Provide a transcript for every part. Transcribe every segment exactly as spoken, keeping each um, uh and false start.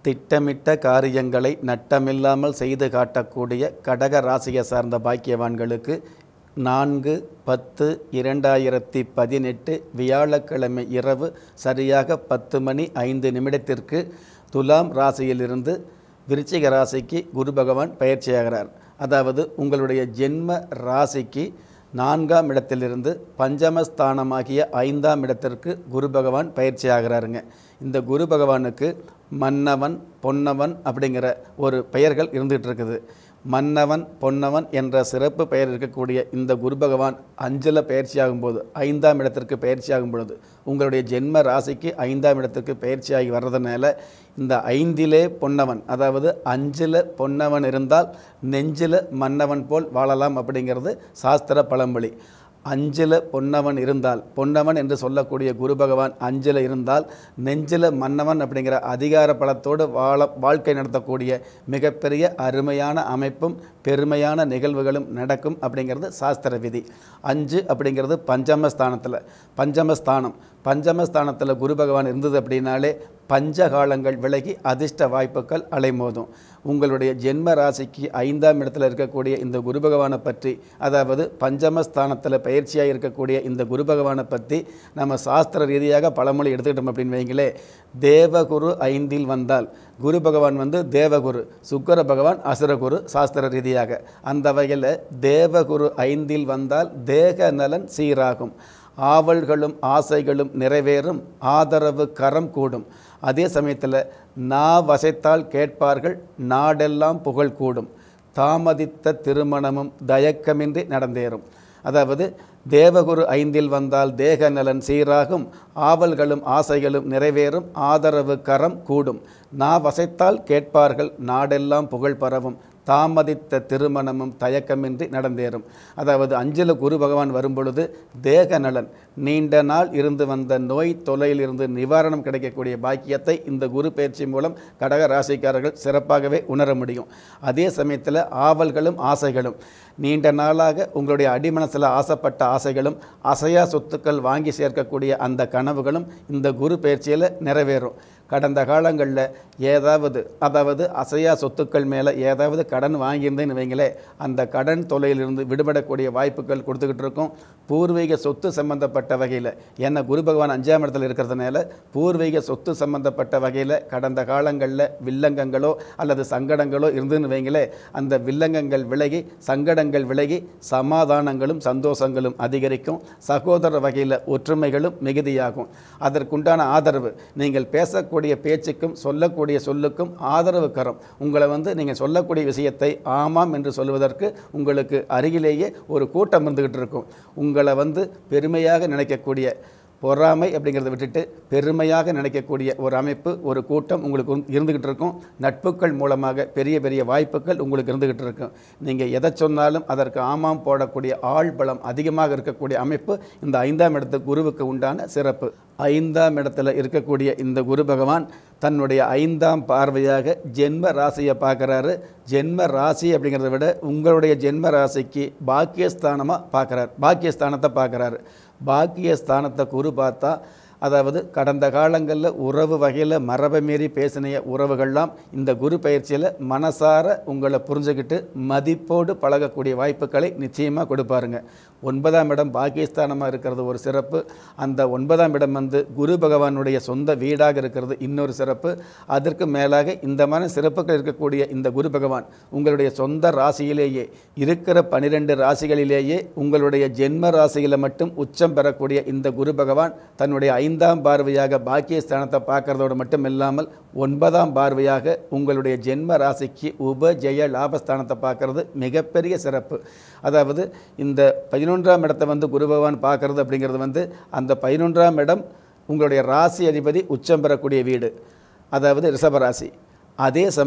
திட்டமிட்ட காரியங்களை நட்டமில்லாமல் செய்து காட்டக்கூடிய கடக ராசியை சார்ந்த பாக்கியவான்களுக்கு நான்கு பத்து இரண்டாயிரத்தி பதினெட்டு வியாழக்கிழமை இரவு சரியாக பத்து மணி ஐந்து நிமிடத்திற்கு துலாம் ராசியிலிருந்து விருச்சிக ராசிக்கு குரு பகவான் பயிற்சியாகிறார். அதாவது உங்களுடைய ஜென்ம ராசிக்கு நான்காம் இடத்திலிருந்து பஞ்சமஸ்தானமாகிய ஐந்தாம் இடத்திற்கு குரு பகவான் பயிற்சி ஆகிறாருங்க. இந்த குரு பகவானுக்கு மன்னவன் பொன்னவன் அப்படிங்கிற ஒரு பெயர்கள் இருந்துகிட்டு இருக்குது. மன்னவன் பொன்னவன் என்ற சிறப்பு பெயர் இருக்கக்கூடிய இந்த குரு பகவான் அஞ்சில் பயிற்சியாகும் போது ஐந்தாம் இடத்திற்கு பயிற்சியாகும் பொழுது உங்களுடைய ஜென்ம ராசிக்கு ஐந்தாம் இடத்திற்கு பயிற்சியாகி வர்றதுனால இந்த ஐந்திலே பொன்னவன், அதாவது அஞ்சில் பொன்னவன் இருந்தால் நெஞ்சில் மன்னவன் போல் வாழலாம் அப்படிங்கிறது சாஸ்திர பழமொழி. அஞ்சில் பொன்னவன் இருந்தால், பொன்னவன் என்று சொல்லக்கூடிய குரு பகவான் அஞ்சில் இருந்தால் நெஞ்சில் மன்னவன் அப்படிங்கிற அதிகார பலத்தோடு வாழ வாழ்க்கை நடத்தக்கூடிய மிகப்பெரிய அருமையான அமைப்பும் பெருமையான நிகழ்வுகளும் நடக்கும் அப்படிங்கிறது சாஸ்திர விதி. அஞ்சு அப்படிங்கிறது பஞ்சமஸ்தானத்தில், பஞ்சமஸ்தானம் பஞ்சமஸ்தானத்தில் குரு பகவான் இருந்தது அப்படின்னாலே பஞ்சகாலங்கள் விலகி அதிர்ஷ்ட வாய்ப்புகள் அலைமோதும். உங்களுடைய ஜென்ம ராசிக்கு ஐந்தாம் இடத்துல இருக்கக்கூடிய இந்த குரு பகவானை பற்றி, அதாவது பஞ்சமஸ்தானத்தில் பயிற்சியாக இருக்கக்கூடிய இந்த குரு பகவானை பற்றி நம்ம சாஸ்திர ரீதியாக பழமொழி எடுத்துக்கிட்டோம் அப்படின்னு வைங்களே, தேவகுரு ஐந்தில் வந்தால், குரு பகவான் வந்து தேவகுரு, சுக்கிர பகவான் அசுரகுரு சாஸ்திர ரீதியாக. அந்த வகையில் தேவகுரு ஐந்தில் வந்தால் தேக நலன் சீராகும், ஆவல்களும் ஆசைகளும் நிறைவேறும், ஆதரவு கரம் கூடும். அதே சமயத்தில் நா வசைத்தால் கேட்பார்கள், நாடெல்லாம் புகழ் கூடும், தாமதித்த திருமணமும் தயக்கமின்றி நடந்தேறும். அதாவது தேவகுரு ஐந்தில் வந்தால் தேக நலன் சீராகும், ஆவல்களும் ஆசைகளும் நிறைவேறும், ஆதரவு கரம் கூடும், நா வசைத்தால் கேட்பார்கள், நாடெல்லாம் புகழ் பரவும், தாமதித்த திருமணமும் தயக்கமின்றி நடந்தேறும். அதாவது அஞ்சில் குரு பகவான் வரும்பொழுது தேக நலன், நீண்ட நாள் இருந்து வந்த நோய் தொல்லையிலிருந்து நிவாரணம் கிடைக்கக்கூடிய பாக்கியத்தை இந்த குரு பயிற்சி மூலம் கடக ராசிக்காரர்கள் சிறப்பாகவே உணர முடியும். அதே சமயத்தில் ஆவல்களும் ஆசைகளும், நீண்ட நாளாக உங்களுடைய அடிமனசில் ஆசைப்பட்ட ஆசைகளும் அசையா சொத்துக்கள் வாங்கி சேர்க்கக்கூடிய அந்த கனவுகளும் இந்த குரு பயிற்சியில் நிறைவேறும். கடந்த காலங்களில் ஏதாவது, அதாவது அசையா சொத்துக்கள் மேலே ஏதாவது கடன் வாங்கியிருந்தேன்னு வைங்களே, அந்த கடன் தொல்லையிலிருந்து விடுபடக்கூடிய வாய்ப்புகள் கொடுத்துக்கிட்டு இருக்கும். பூர்வீக சொத்து சம்பந்தப்பட்ட வகையில், ஏன்னா குரு பகவான் அஞ்சாம் இடத்துல இருக்கிறதுனால பூர்வீக சொத்து சம்பந்தப்பட்ட வகையில் கடந்த காலங்களில் வில்லங்கங்களோ அல்லது சங்கடங்களோ இருந்துன்னு வைங்களே, அந்த வில்லங்கங்கள் விலகி சங்கடங்கள் விலகி சமாதானங்களும் சந்தோஷங்களும் அதிகரிக்கும். சகோதர வகையில் ஒற்றுமைகளும் மிகுதியாகும். அதற்குண்டான ஆதரவு, நீங்கள் பேசக்கூடிய பேச்சுக்கும் சொல்லக்கூடிய சொல்லுக்கும் ஆதரவு கரம், உங்களை வந்து நீங்கள் சொல்லக்கூடிய விஷயத்தை ஆமாம் என்று சொல்வதற்கு உங்களுக்கு அருகிலேயே ஒரு கூட்டம் இருந்துகிட்டு இருக்கும். உங்களை வந்து பெருமையாக நினைக்கக்கூடிய, பொறாமை அப்படிங்கிறத விட்டுட்டு பெருமையாக நினைக்கக்கூடிய ஒரு அமைப்பு, ஒரு கூட்டம் உங்களுக்கு இருந்துக்கிட்டு இருக்கும். நட்புகள் மூலமாக பெரிய பெரிய வாய்ப்புகள் உங்களுக்கு இருந்துக்கிட்டு இருக்கும். நீங்கள் எதை சொன்னாலும் அதற்கு ஆமாம் போடக்கூடிய ஆள் பலம் அதிகமாக இருக்கக்கூடிய அமைப்பு இந்த ஐந்தாம் இடத்து குருவுக்கு உண்டான சிறப்பு. ஐந்தாம் இடத்துல இருக்கக்கூடிய இந்த குரு பகவான் தன்னுடைய ஐந்தாம் பார்வையாக ஜென்ம ராசியை பார்க்குறாரு. ஜென்ம ராசி அப்படிங்கிறத விட உங்களுடைய ஜென்ம ராசிக்கு பாக்கியஸ்தானமாக பார்க்குறாரு, பாக்கியஸ்தானத்தை பார்க்குறாரு. பாக்கியஸ்தானத்தை குரு பார்த்தா, அதாவது கடந்த காலங்களில் உறவு வகையில் மரபை மீறி பேசின உறவுகள்லாம் இந்த குரு பயிற்சியில் மனசார உங்களை புரிஞ்சுக்கிட்டு மதிப்போடு பழகக்கூடிய வாய்ப்புகளை நிச்சயமாக கொடுப்பாருங்க. ஒன்பதாம் இடம் பாக்கியஸ்தானமாக இருக்கிறது ஒரு சிறப்பு. அந்த ஒன்பதாம் இடம் வந்து குரு பகவானுடைய சொந்த வீடாக இருக்கிறது இன்னொரு சிறப்பு. அதற்கு மேலாக இந்த மாதிரி சிறப்புகள் இருக்கக்கூடிய இந்த குரு பகவான் உங்களுடைய சொந்த ராசியிலேயே இருக்கிற பனிரெண்டு ராசிகளிலேயே உங்களுடைய ஜென்ம ராசியில் மட்டும் உச்சம் பெறக்கூடிய இந்த குரு பகவான் தன்னுடைய ஐந்தாம் பார்வையாக பாக்கியஸ்தானத்தை பார்க்கறதோடு மட்டும் இல்லாமல் ஒன்பதாம் பார்வையாக உங்களுடைய ஜென்ம ராசிக்கு உப ஜெய லாபஸ்தானத்தை பார்க்கறது மிகப்பெரிய சிறப்பு. அதாவது இந்த பதினொன்றாம் இடத்தை வந்து குரு பகவான் பார்க்கறது அப்படிங்கிறது வந்து அந்த பதினொன்றாம் இடம் உங்களுடைய ராசி அதிபதி உச்சம் பெறக்கூடிய வீடு, அதாவது ரிஷபராசி. அதே சமயம்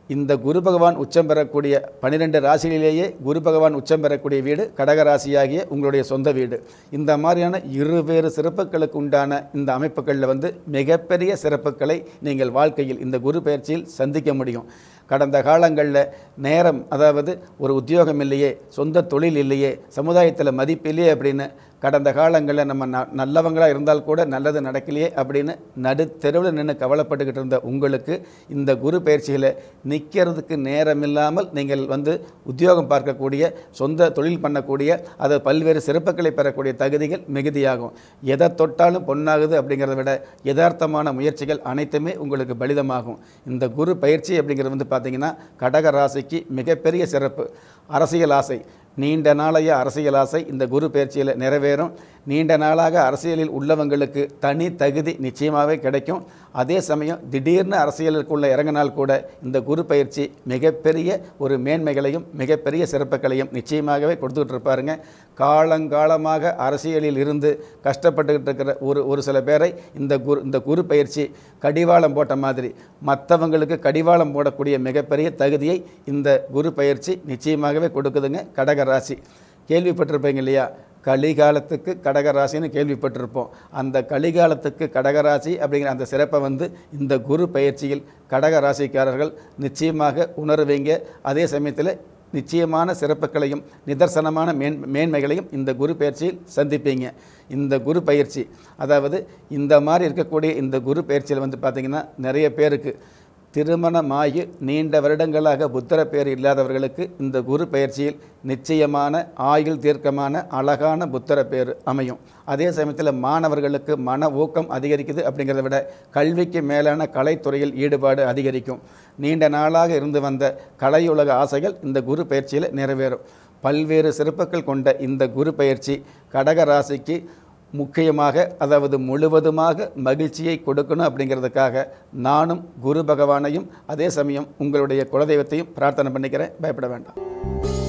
இந்த குரு பகவான் உச்சம் பெறக்கூடிய பன்னிரெண்டு ராசிகளிலேயே குரு பகவான் உச்சம் பெறக்கூடிய வீடு கடகராசியாகிய உங்களுடைய சொந்த வீடு. இந்த மாதிரியான இருவேறு சிறப்புகளுக்கு உண்டான இந்த அமைப்புகளில் வந்து மிகப்பெரிய சிறப்புகளை நீங்கள் வாழ்க்கையில் இந்த குரு பயிற்சியில் சந்திக்க முடியும். கடந்த காலங்களில் நேரம், அதாவது ஒரு உத்தியோகம் இல்லையே, சொந்த தொழில் இல்லையே, சமுதாயத்தில் மதிப்பு இல்லையே அப்படின்னு கடந்த காலங்களில் நம்ம ந நல்லவங்களாக இருந்தால் கூட நல்லது நடக்கலையே அப்படின்னு நடு தெருவில் நின்று கவலைப்பட்டுக்கிட்டு இருந்த உங்களுக்கு இந்த குரு பயிற்சிகளை நிற்கிறதுக்கு நேரம் இல்லாமல் நீங்கள் வந்து உத்தியோகம் பார்க்கக்கூடிய, சொந்த தொழில் பண்ணக்கூடிய, அதை பல்வேறு சிறப்புகளை பெறக்கூடிய தகுதிகள் மிகுதியாகும். எதை தொட்டாலும் பொன்னாகுது அப்படிங்கிறத விட யதார்த்தமான முயற்சிகள் அனைத்துமே உங்களுக்கு பலிதமாகும். இந்த குரு பயிற்சி அப்படிங்கிறது வந்து பார்த்திங்கன்னா கடக ராசிக்கு மிகப்பெரிய சிறப்பு. அரசியல் ஆசை, நீண்ட நாளைய அரசியல் ஆசை இந்த குரு பயிற்சியில் நிறைவேறும். நீண்ட நாளாக அரசியலில் உள்ளவங்களுக்கு தனி தகுதி நிச்சயமாகவே கிடைக்கும். அதே சமயம் திடீர்னு அரசியலுக்குள்ளே இறங்கினால் கூட இந்த குரு பயிற்சி மிகப்பெரிய ஒரு மேன்மைகளையும் மிகப்பெரிய சிறப்புகளையும் நிச்சயமாகவே கொடுத்துக்கிட்டு இருப்பாருங்க. காலங்காலமாக அரசியலில் இருந்து கஷ்டப்பட்டுக்கிட்டு இருக்கிற ஒரு ஒரு சில பேரை இந்த குரு இந்த குரு பயிற்சி கடிவாளம் போட்ட மாதிரி மற்றவங்களுக்கு கடிவாளம் போடக்கூடிய மிகப்பெரிய தகுதியை இந்த குரு பயிற்சி நிச்சயமாகவே கொடுக்குதுங்க. கடகராசி கேள்விப்பட்டிருப்பீங்க இல்லையா? கலிகாலத்துக்கு கடகராசின்னு கேள்விப்பட்டிருப்போம். அந்த கலிகாலத்துக்கு கடகராசி அப்படிங்கிற அந்த சிறப்பை வந்து இந்த குரு பயிற்சியில் கடகராசிக்காரர்கள் நிச்சயமாக உணர்வீங்க. அதே சமயத்தில் நிச்சயமான சிறப்புகளையும் நிதர்சனமான மேன் மேன்மைகளையும் இந்த குரு பயிற்சியில் சந்திப்பீங்க. இந்த குரு பயிற்சி, அதாவது இந்த மாதிரி இருக்கக்கூடிய இந்த குரு பயிற்சியில் வந்து பார்த்திங்கன்னா நிறைய பேருக்கு திருமணமாகி நீண்ட வருடங்களாக புத்திர பேர் இல்லாதவர்களுக்கு இந்த குரு பயிற்சியில் நிச்சயமான ஆயுள் தீர்க்கமான அழகான புத்திர பேர் அமையும். அதே சமயத்தில் மாணவர்களுக்கு மன ஊக்கம் அதிகரிக்குது. அப்படிங்கிறத விட கல்விக்கு மேலான கலைத்துறையில் ஈடுபாடு அதிகரிக்கும். நீண்ட நாளாக இருந்து வந்த கலையுலக ஆசைகள் இந்த குரு பயிற்சியில் நிறைவேறும். பல்வேறு சிறப்புகள் கொண்ட இந்த குரு பயிற்சி கடக ராசிக்கு முக்கியமாக, அதாவது முழுவதுமாக மகிழ்ச்சியை கொடுக்கணும் அப்படிங்கிறதுக்காக நானும் குரு பகவானையும் அதே சமயம் உங்களுடைய குலதெய்வத்தையும் பிரார்த்தனை பண்ணிக்கிறேன். பயப்பட வேண்டாம்.